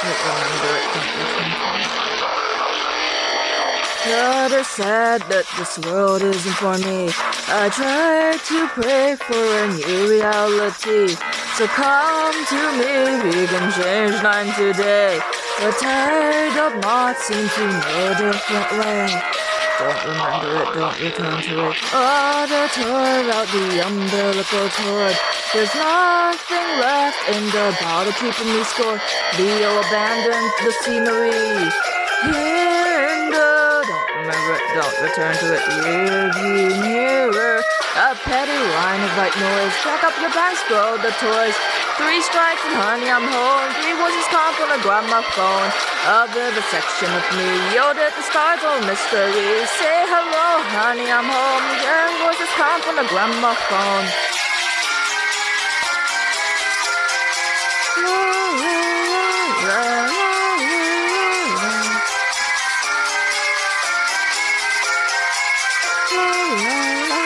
Don't remember it. Rather sad that this world isn't for me. I try to pray for a new reality. So come to me, we can change nine today. The tide of moths seem to know a different way. Don't remember it, don't return to it. Oh, they tore out the umbilical cord. There's nothing left in the bottle keeping me score. Leo abandoned the scenery. Here in the... Don't remember it, don't return to it. Rearview mirror. A petty line of white noise. Pack up your bags, throw the toys. 3 strikes and honey, I'm home. 3 voices come from the gramophone. A vivisection of me. Yelled at the stars, oh mystery. Say hello, honey, I'm home. 10 voices come from the gramophone. La, la, la.